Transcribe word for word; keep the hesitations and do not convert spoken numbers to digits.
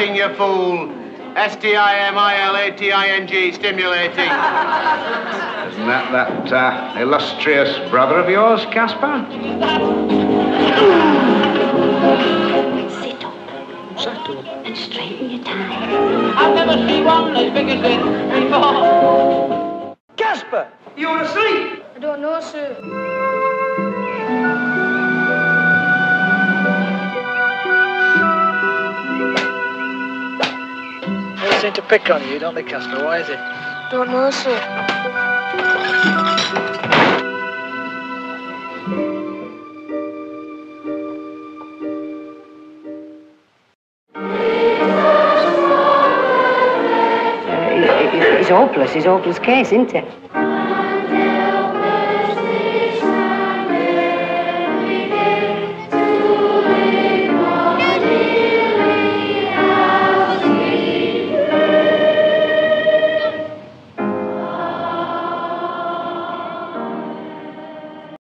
Stimulating, you fool. S T I M I L A T I N G, stimulating. Isn't that that uh, illustrious brother of yours, Caspar? Sit up. Sit up. And straighten your tie. I've never seen one as big as this before. Caspar, you want to sleep? I don't know, sir. They seem to pick on you, don't they, Caspar? Why is it? Don't know, sir. It's hopeless, it's hopeless case, isn't it?